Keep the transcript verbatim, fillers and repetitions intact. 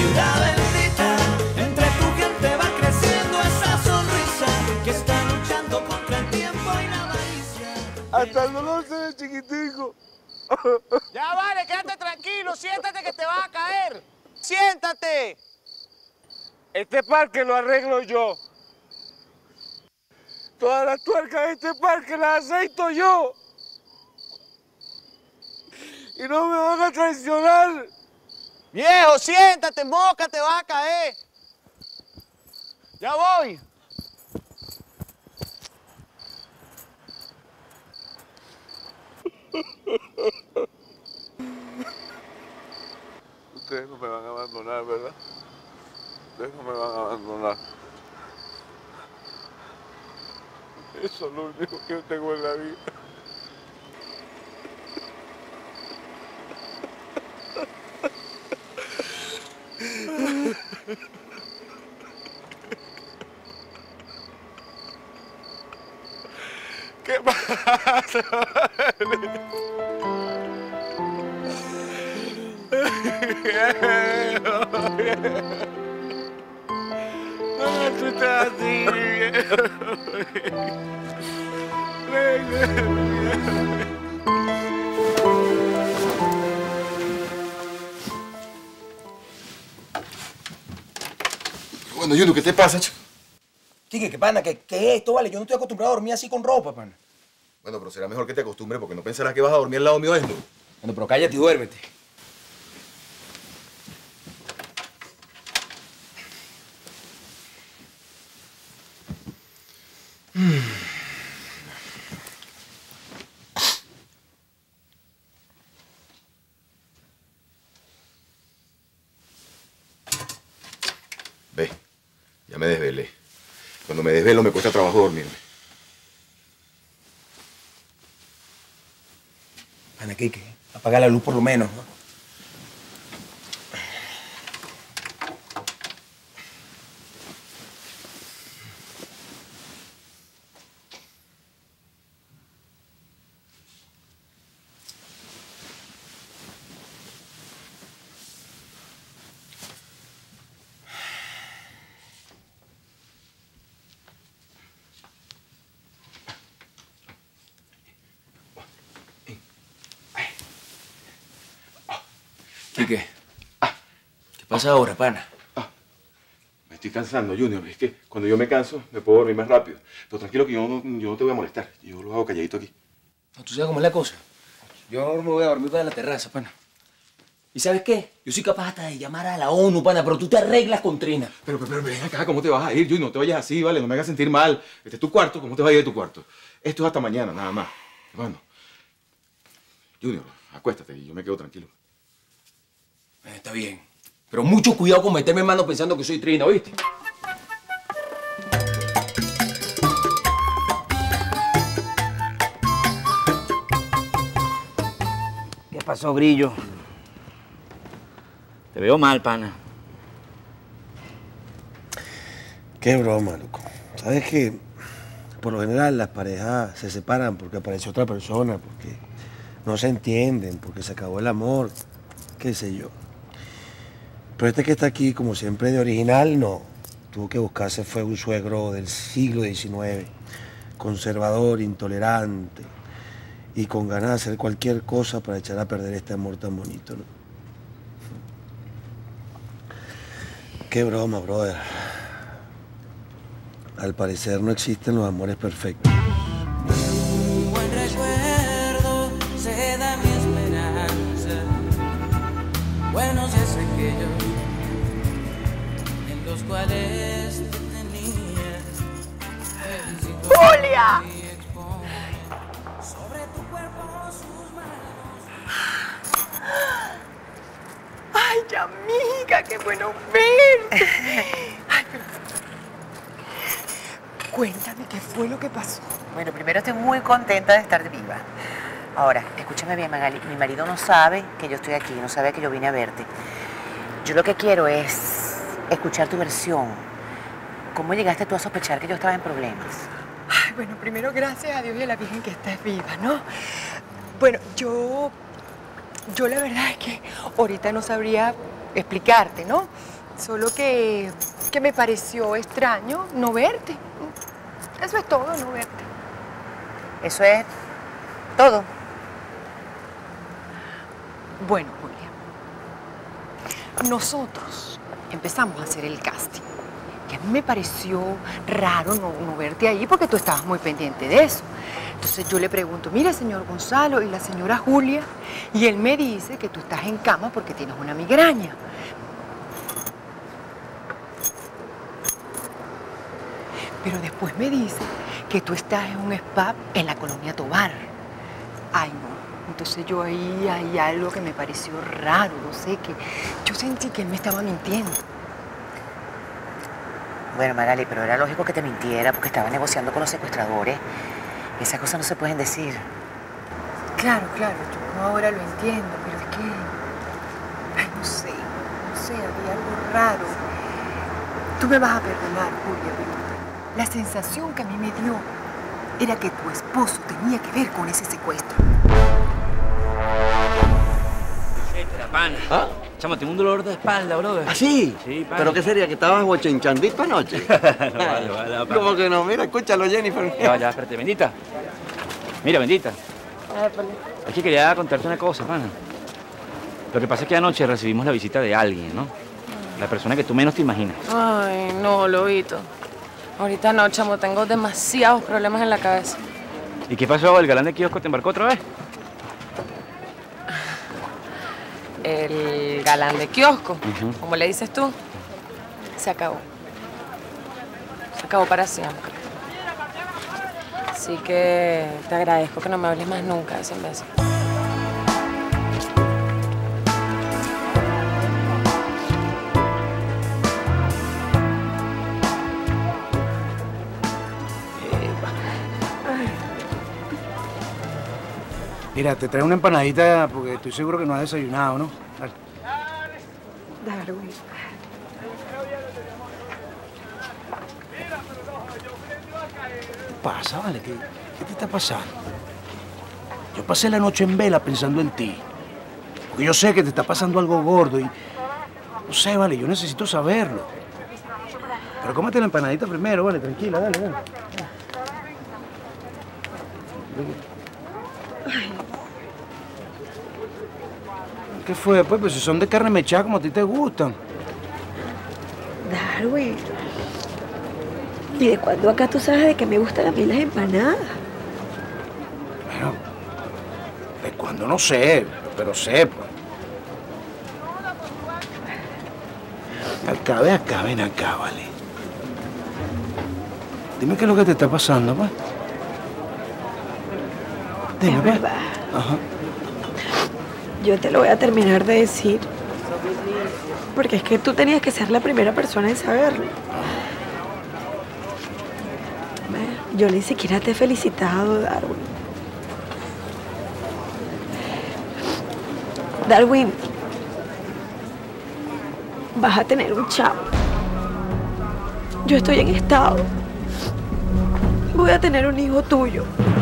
Vida bendita, entre tu gente va creciendo esa sonrisa que está luchando contra el tiempo y la avaricia. Hasta el dolor se ve chiquitico. Ya vale, quédate tranquilo, siéntate que te vas a caer. ¡Siéntate! Este parque lo arreglo yo. Todas las tuercas de este parque las aceito yo. Y no me van a traicionar. Viejo, siéntate, moca, te vas a caer. Ya voy. Ustedes no me van a abandonar, ¿verdad? Ustedes no me van a abandonar. Eso es lo único que yo tengo en la vida. ¿Qué pasa? Ah, tú estás así, mi viejo. Bueno, Juno, ¿qué te pasa, chico? Quique, ¿qué pana? ¿Qué, ¿Qué es esto, vale? Yo no estoy acostumbrado a dormir así con ropa, pana. Bueno, pero será mejor que te acostumbres porque no pensarás que vas a dormir al lado mío desnudo. Bueno, pero cállate y duérmete. Ve, ya me desvelé. Cuando me desvelo me cuesta trabajo dormirme. Pana, Quique, apaga la luz por lo menos, ¿no? Quique, ¿qué pasa ahora, pana? Ah, me estoy cansando, Junior. Es que cuando yo me canso me puedo dormir más rápido. Pero tranquilo que yo no, yo no te voy a molestar. Yo lo hago calladito aquí. No, tú sabes cómo es la cosa. Yo me voy a dormir para la terraza, pana. ¿Y sabes qué? Yo soy capaz hasta de llamar a la ONU, pana, pero tú te arreglas con Trina. Pero, pero, pero ven acá, ¿cómo te vas a ir, Junior? No te vayas así, ¿vale? No me hagas sentir mal. Este es tu cuarto, ¿cómo te vas a ir de tu cuarto? Esto es hasta mañana, nada más. Bueno, Junior, acuéstate y yo me quedo tranquilo. Eh, está bien. Pero mucho cuidado con meterme mano pensando que soy Trina, ¿oíste? ¿Qué pasó, Grillo? Te veo mal, pana. Qué broma, loco. ¿Sabes que por lo general las parejas se separan porque apareció otra persona, porque no se entienden, porque se acabó el amor, qué sé yo? Pero este que está aquí, como siempre de original, no. Tuvo que buscarse, fue un suegro del siglo diecinueve, conservador, intolerante y con ganas de hacer cualquier cosa para echar a perder este amor tan bonito, ¿no? Qué broma, brother. Al parecer no existen los amores perfectos. Un buen recuerdo se da mi esperanza. Buenos días aquellos en los cuales te tenía. ¡Julia! Sobre tu cuerpo sus manos. ¡Ay, amiga! ¡Qué bueno verte! Ay, pero... Cuéntame qué fue lo que pasó. Bueno, primero estoy muy contenta de estar viva. Ahora, escúchame bien, Magali. Mi marido no sabe que yo estoy aquí, no sabe que yo vine a verte. Yo lo que quiero es escuchar tu versión. ¿Cómo llegaste tú a sospechar que yo estaba en problemas? Ay, bueno, primero gracias a Dios y a la Virgen que estés viva, ¿no? Bueno, yo... Yo la verdad es que ahorita no sabría explicarte, ¿no? Solo que, que me pareció extraño no verte. Eso es todo, no verte. Eso es todo. Bueno, Julia, nosotros empezamos a hacer el casting. Que a mí me pareció raro no, no verte ahí porque tú estabas muy pendiente de eso. Entonces yo le pregunto, mire, señor Gonzalo y la señora Julia, y él me dice que tú estás en cama porque tienes una migraña. Pero después me dice que tú estás en un spa en la colonia Tovar. Ay, no. Entonces yo ahí hay algo que me pareció raro, no sé, que yo sentí que él me estaba mintiendo. Bueno, Magali, pero era lógico que te mintiera porque estaba negociando con los secuestradores. Esas cosas no se pueden decir. Claro, claro, yo ahora lo entiendo, pero es que... Ay, no sé, no sé, había algo raro. Tú me vas a perdonar, Julia, pero la sensación que a mí me dio era que tu esposo tenía que ver con ese secuestro. Etcétera, pana. ¿Ah? Chamo, tengo un dolor de espalda, brother. ¿Ah, sí? Sí, pana. ¿Pero qué sería? ¿Que estabas guachinchandito anoche? No, vale, vale, pana. ¿Cómo que no? Mira, escúchalo, Jennifer. Ya, ya, espérate, bendita. Mira, bendita. Es que quería contarte una cosa, pana. Lo que pasa es que anoche recibimos la visita de alguien, ¿no? La persona que tú menos te imaginas. Ay, no, Lobito. Ahorita no, chamo, tengo demasiados problemas en la cabeza. ¿Y qué pasó? ¿El galán de kiosco te embarcó otra vez? El galán de kiosco, Ujú. como le dices tú, se acabó. Se acabó para siempre. Así que te agradezco que no me hables más nunca de ese imbécil. Mira, te traigo una empanadita porque estoy seguro que no has desayunado, ¿no? Dale. Darwin. ¿Qué pasa, vale? ¿Qué, qué te está pasando? Yo pasé la noche en vela pensando en ti. Porque yo sé que te está pasando algo gordo y... No sé, vale, yo necesito saberlo. Pero cómete la empanadita primero, vale, tranquila, dale, dale. ¿Qué fue, pues? Pues si son de carne mechada como a ti te gustan. Darwin, ¿y de cuándo acá tú sabes de que me gustan a mí las empanadas? Bueno, de cuándo no sé, pero sé, pues. Acá, ven acá, ven acá, vale. Dime qué es lo que te está pasando, pues. Dime, Es pues. verdad. Ajá. Yo te lo voy a terminar de decir. Porque es que tú tenías que ser la primera persona en saberlo. Ve, yo ni siquiera te he felicitado, Darwin. Darwin, vas a tener un chavo. Yo estoy en estado. Voy a tener un hijo tuyo.